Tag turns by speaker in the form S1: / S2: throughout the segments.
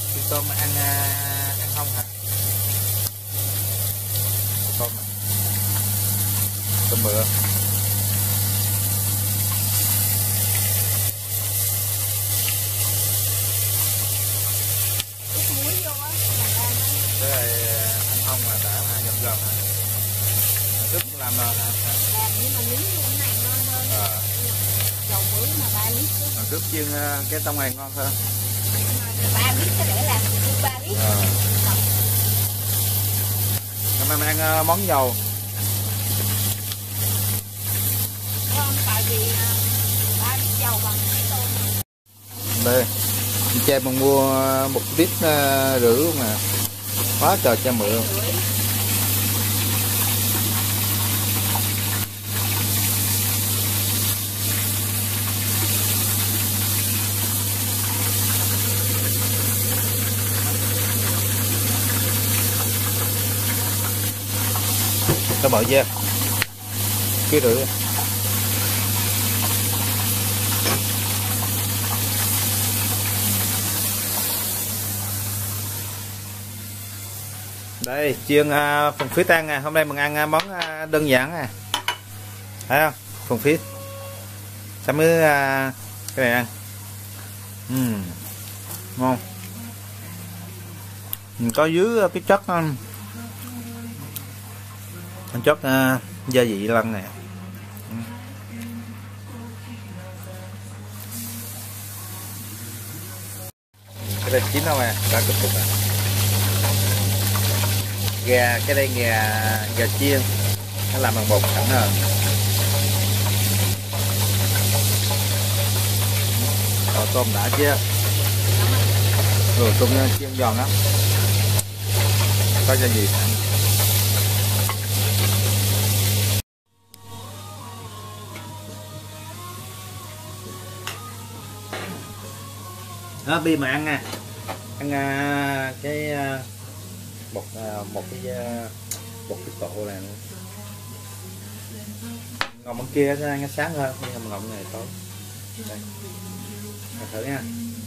S1: Cái tôm ăn không hả? Tôm à? Tôm bự. Cái này ăn không là đã là dầm dầm hả? Tức làm hả?
S2: Làm nhưng mà miếng cái này ngon hơn. Dầu bưởi mà 3 lít.
S1: Trước chiên cái tông này ngon hơn.
S2: 3 lít có để làm 3 lít.
S1: Hôm nay mình ăn món dầu.
S2: Không, tại vì 3 lít dầu bằng cái tôm.
S1: Đây, cha mình mua 1 lít rưỡi mà quá trời cha mượn. Tao mở ra cái rưỡi. Đây chiên phần phía tan nè, hôm nay mình ăn món đơn giản nè, thấy không? Phần phía chấm với cái này ăn, ngon. Mình có dưới cái chất gia vị lăng nè. Cái đây chín đâu à, đã cực cực à. Gà, cái đây gà chiên nó làm bằng bột sẵn rồi. Tôm đã chưa? Tôm chiên giòn lắm. Có gia vị sẵn. Đó, bi mà ăn nè, ăn cái một cái tổ này luôn. Ngọn bên kia nó sáng hơn, nhưng mà ngọn này tối. Đây, thử nha.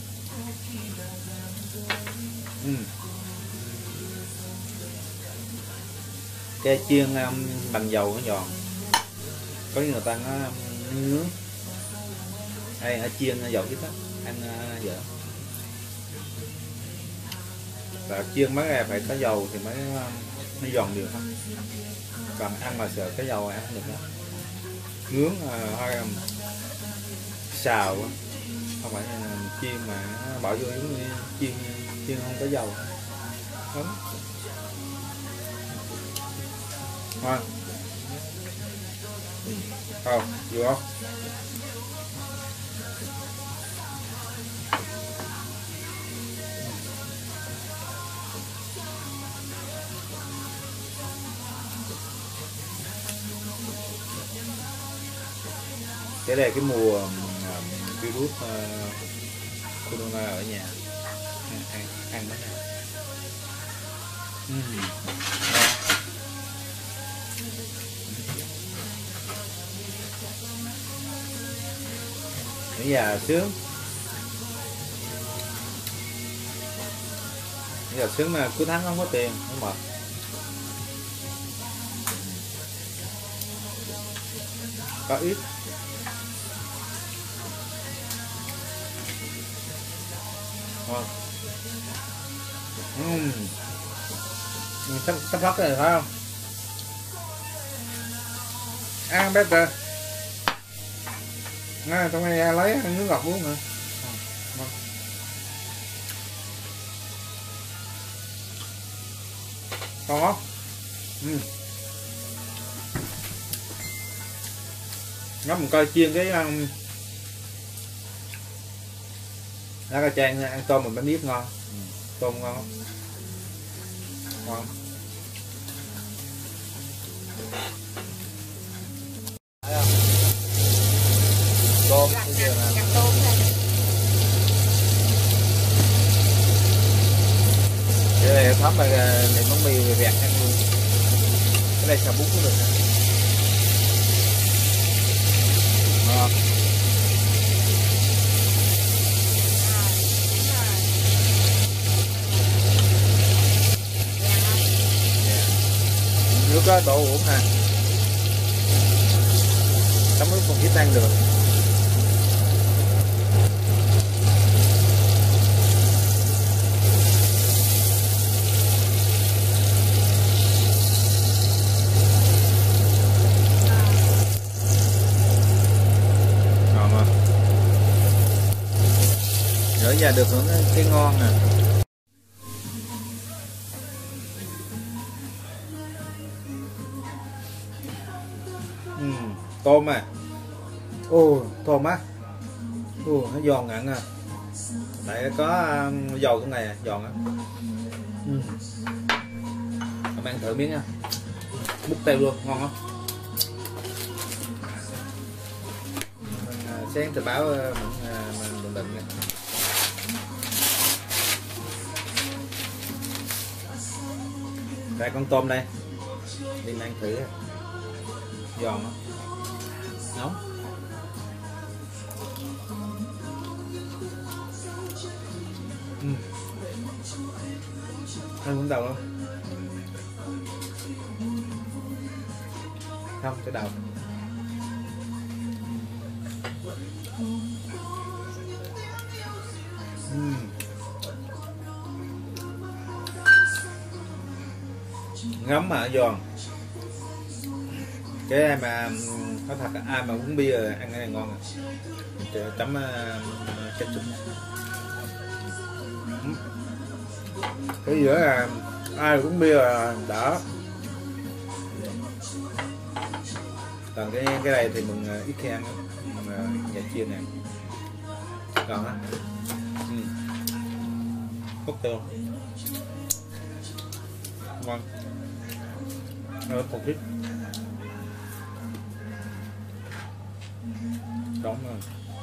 S1: Cái chiên bằng dầu nó giòn, có người ta nó nướng, hay ở chiên dầu chứ đó, ăn dở. Và chiên mấy ngày phải có dầu thì mới nó giòn được không, còn ăn mà sợ cái dầu ăn không được đâu. Nướng hay xào không phải chiên mà bỏ vô giống như chiên không có dầu đúng ngon không vừa không. Cái này cái mùa virus corona ở nhà ăn mấy này. Ở nhà sướng, bây giờ sướng mà cuối tháng không có tiền không mệt. Có ít ngon. Sắp hết rồi phải không? Ăn bếp rồi. Ngay trong này lấy nước ngọt uống nữa. Còn không? Ngắm mình coi chiên cái lá cà chang ăn tôm mình mới biết ngon. Tôm ngon không? Ngon. Tôm bây giờ là cái này thấm là để món mì về vẹt ăn luôn. Cái này xào bún cũng được. Ngon. có đồ uống nè, tắm nước không ít ăn được. Ngon không? Ở nhà được hưởng cái ngon nè. Tôm à, tôm á, nó giòn ngặn à, tại có dầu trong này giòn á. Các bạn thử miếng nha, múc tay luôn, ngon không? Sáng tờ báo mình định nha. Đây con tôm đây, đi ăn thử, giòn không? Nóng. Ăn cũng đầu không? Không, cái đầu. Ngấm mà giòn. Cái ai mà có thật ai mà uống bia ăn cái này ngon à. Chấm ketchup. Cái giữa là ai uống bia là đỡ. Còn cái này thì mình ít khi ăn, nhà chiên nè. Còn á, cốt tiêu, ngon, một ít. Đóng rồi.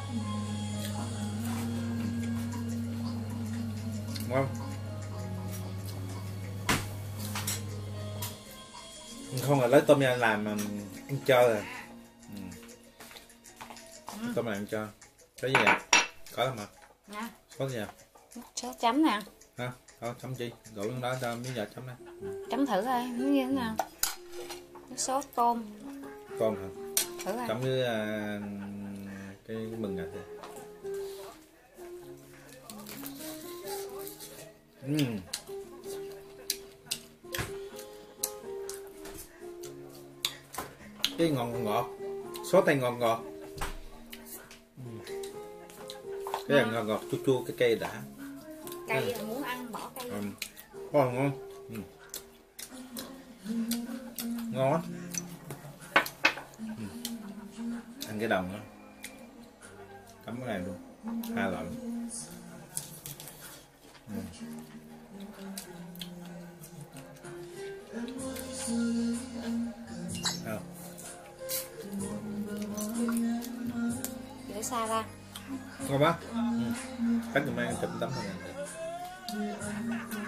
S1: Ngon. Không là lấy tôm ra làm ăn chơi rồi. Tôm này ăn chơi. Cái gì vậy? Có lắm mà.
S2: Nè.
S1: Có gì vậy?
S2: Sốt chấm nè.
S1: Hả? Có chấm chi? Gửi lên đó cho miếng giờ chấm này.
S2: Chấm thử coi, miếng như thế nào? Sốt tôm.
S1: Tôm hả?
S2: Thử coi.
S1: Chấm với cái mừng gà thôi. Cái ngọt ngọt, sốt này ngọt ngọt, cái này ngọt ngọt chua chua, cái cây đã.
S2: Cây muốn ăn bỏ cây.
S1: Ngon ngon, ngon lắm. Ăn cái đồng đó, cắm cái này luôn, 2 loại.
S2: Để xa ra.
S1: Ngon quá. Cắt giùm em chụp tấm này.